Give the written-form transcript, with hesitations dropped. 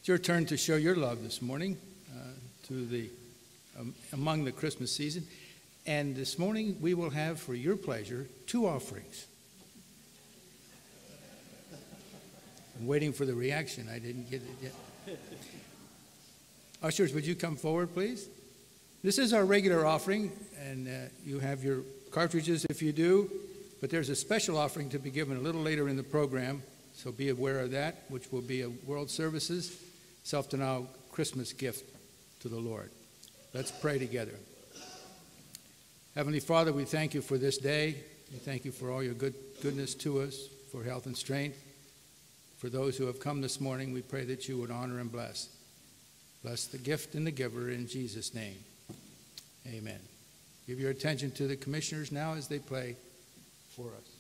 It's your turn to show your love this morning among the Christmas season. And this morning we will have, for your pleasure, 2 offerings. I'm waiting for the reaction. I didn't get it yet. Ushers, would you come forward, please? This is our regular offering, and you have your cartridges if you do, but there's a special offering to be given a little later in the program, so be aware of that, which will be a World Services Self-Denial Christmas gift to the Lord. Let's pray together. Heavenly Father, we thank you for this day. We thank you for all your goodness to us, for health and strength. For those who have come this morning, we pray that you would honor and bless. Bless the gift and the giver in Jesus' name. Amen. Give your attention to the commissioners now as they play for us.